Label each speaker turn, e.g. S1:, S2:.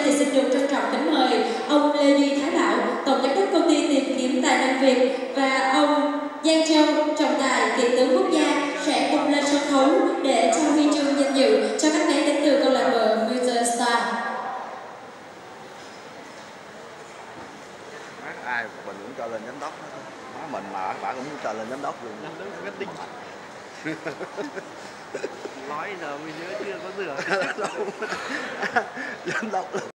S1: thì xin được trân trọng kính mời ông Lê Duy Thái Bảo, Tổng giám đốc công ty tìm kiếm tài năng Việt, và ông Giang Châu, trọng tài kiện tướng quốc gia sẽ cùng lên sân khấu để trao huy chương danh dự cho các bé đến từ câu lạc bộ Future Star.
S2: Ai mình cũng cho lên giám đốc hết. Mình mà bà cũng cho lên giám đốc luôn.
S3: Giám đốc marketing. Nói giờ mình chưa có rửa.
S2: Giám đốc